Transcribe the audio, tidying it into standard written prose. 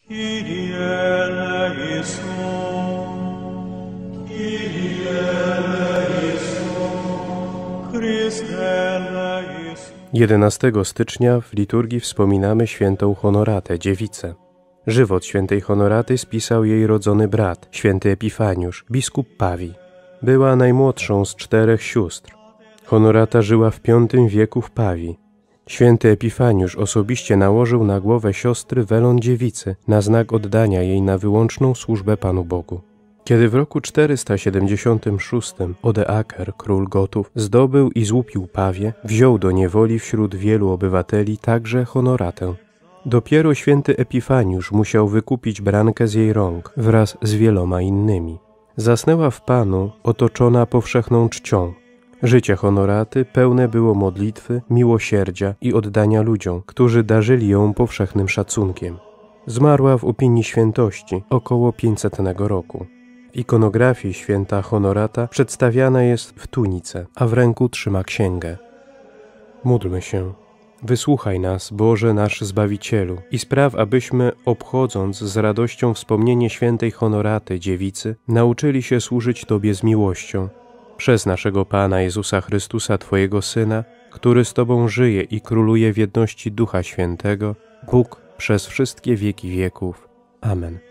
Kyrie eleison, Kyrie eleison, Chryste eleison. 11 stycznia w liturgii wspominamy świętą Honoratę, dziewicę. Żywot świętej Honoraty spisał jej rodzony brat, święty Epifaniusz, biskup Pawii. Była najmłodszą z 4 sióstr. Honorata żyła w V wieku w Pawii. Święty Epifaniusz osobiście nałożył na głowę siostry welon dziewicy na znak oddania jej na wyłączną służbę Panu Bogu. Kiedy w roku 476 Odoaker, król Gotów, zdobył i złupił Pawię, wziął do niewoli wśród wielu obywateli także Honoratę. Dopiero święty Epifaniusz musiał wykupić brankę z jej rąk wraz z wieloma innymi. Zasnęła w Panu, otoczona powszechną czcią. Życie Honoraty pełne było modlitwy, miłosierdzia i oddania ludziom, którzy darzyli ją powszechnym szacunkiem. Zmarła w opinii świętości około 500 roku. W ikonografii święta Honorata przedstawiana jest w tunice, a w ręku trzyma księgę. Módlmy się. Wysłuchaj nas, Boże nasz Zbawicielu, i spraw, abyśmy, obchodząc z radością wspomnienie świętej Honoraty, dziewicy, nauczyli się służyć Tobie z miłością. Przez naszego Pana Jezusa Chrystusa, Twojego Syna, który z Tobą żyje i króluje w jedności Ducha Świętego, Bóg przez wszystkie wieki wieków. Amen.